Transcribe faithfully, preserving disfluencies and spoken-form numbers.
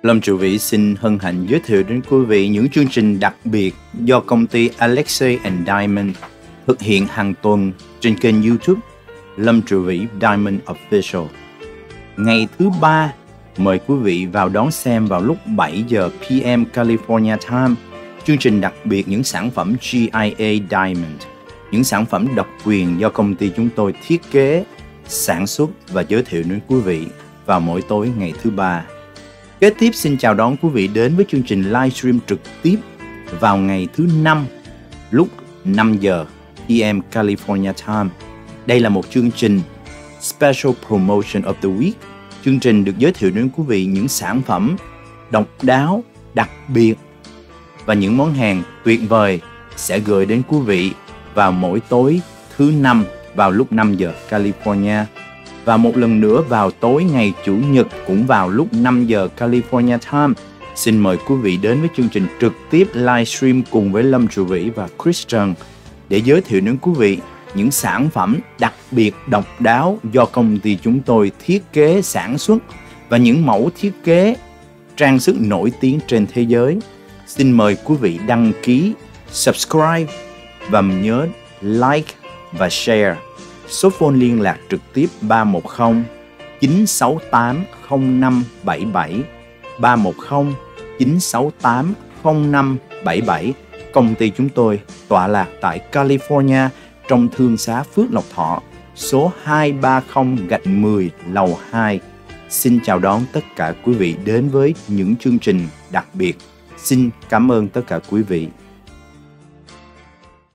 Lâm Trụ Vĩ xin hân hạnh giới thiệu đến quý vị những chương trình đặc biệt do công ty Alexei and Diamond thực hiện hàng tuần trên kênh YouTube Lâm Trụ Vĩ Diamond Official. Ngày thứ ba, mời quý vị vào đón xem vào lúc bảy giờ pê em California Time chương trình đặc biệt những sản phẩm giê i a Diamond, những sản phẩm độc quyền do công ty chúng tôi thiết kế, sản xuất và giới thiệu đến quý vị vào mỗi tối ngày thứ ba. Kế tiếp xin chào đón quý vị đến với chương trình livestream trực tiếp vào ngày thứ năm lúc năm giờ pê em California Time. Đây là một chương trình Special Promotion of the Week. Chương trình được giới thiệu đến quý vị những sản phẩm độc đáo, đặc biệt và những món hàng tuyệt vời sẽ gửi đến quý vị vào mỗi tối thứ năm vào lúc năm giờ California. Và một lần nữa vào tối ngày Chủ nhật cũng vào lúc năm giờ California Time. Xin mời quý vị đến với chương trình trực tiếp livestream cùng với Lâm Trụ Vĩ và Chris Trần để giới thiệu đến quý vị những sản phẩm đặc biệt độc đáo do công ty chúng tôi thiết kế sản xuất và những mẫu thiết kế trang sức nổi tiếng trên thế giới. Xin mời quý vị đăng ký, subscribe và nhớ like và share. Số phone liên lạc trực tiếp ba một không chín sáu tám không năm bảy bảy, ba một không chín sáu tám không năm bảy bảy. Công ty chúng tôi tọa lạc tại California trong thương xá Phước Lộc Thọ, số hai ba không gạch mười lầu hai. Xin chào đón tất cả quý vị đến với những chương trình đặc biệt. Xin cảm ơn tất cả quý vị.